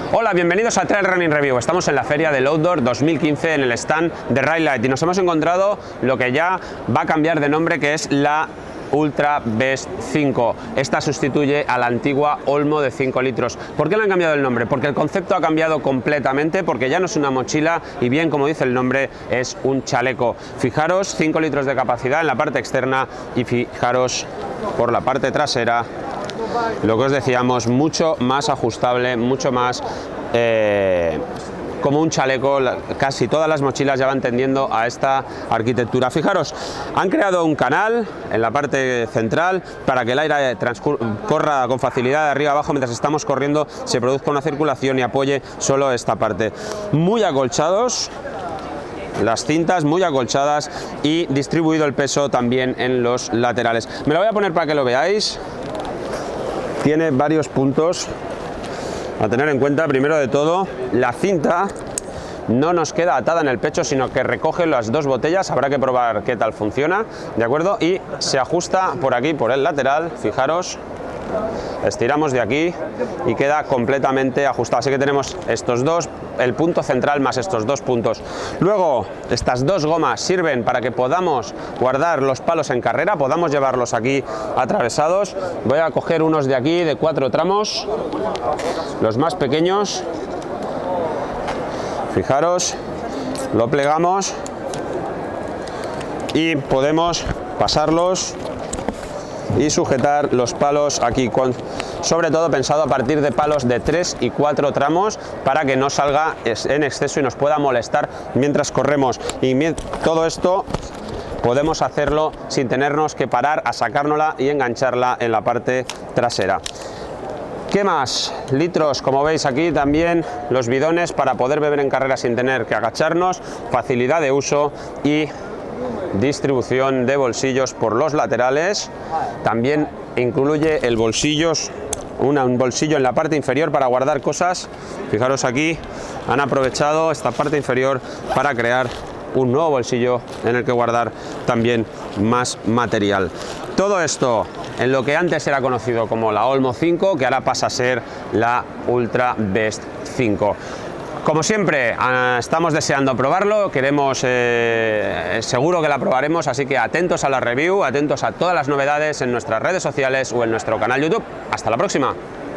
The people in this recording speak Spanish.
Hola, bienvenidos a Trail Running Review. Estamos en la feria del Outdoor 2015 en el stand de Ride y nos hemos encontrado lo que ya va a cambiar de nombre, que es la Ultra Best 5. Esta sustituye a la antigua Olmo de 5 litros. ¿Por qué le han cambiado el nombre? Porque el concepto ha cambiado completamente, porque ya no es una mochila y bien, como dice el nombre, es un chaleco. Fijaros, 5 litros de capacidad en la parte externa y fijaros por la parte trasera, lo que os decíamos, mucho más ajustable, mucho más como un chaleco. Casi todas las mochilas ya van tendiendo a esta arquitectura. Fijaros, han creado un canal en la parte central para que el aire corra con facilidad de arriba abajo mientras estamos corriendo, se produzca una circulación y apoye solo esta parte. Muy acolchados las cintas, muy acolchadas, y distribuido el peso también en los laterales. Me lo voy a poner para que lo veáis. Tiene varios puntos a tener en cuenta. Primero de todo, la cinta no nos queda atada en el pecho, sino que recoge las dos botellas. Habrá que probar qué tal funciona, ¿de acuerdo? Y se ajusta por aquí, por el lateral. Fijaros, estiramos de aquí y queda completamente ajustado. Así que tenemos estos dos, el punto central más estos dos puntos. Luego, estas dos gomas sirven para que podamos guardar los palos en carrera, podamos llevarlos aquí atravesados. Voy a coger unos de aquí de 4 tramos, los más pequeños. Fijaros, lo plegamos y podemos pasarlos y sujetar los palos aquí, sobre todo pensado a partir de palos de 3 y 4 tramos para que no salga en exceso y nos pueda molestar mientras corremos. Y todo esto podemos hacerlo sin tenernos que parar a sacárnosla y engancharla en la parte trasera. ¿Qué más? Litros, como veis aquí también los bidones para poder beber en carrera sin tener que agacharnos, facilidad de uso y distribución de bolsillos por los laterales. También incluye el bolsillo, un bolsillo en la parte inferior para guardar cosas. Fijaros, aquí han aprovechado esta parte inferior para crear un nuevo bolsillo en el que guardar también más material. Todo esto en lo que antes era conocido como la Olmo 5, que ahora pasa a ser la Ultra Best 5. Como siempre, estamos deseando probarlo, queremos, seguro que la probaremos, así que atentos a la review, atentos a todas las novedades en nuestras redes sociales o en nuestro canal YouTube. Hasta la próxima.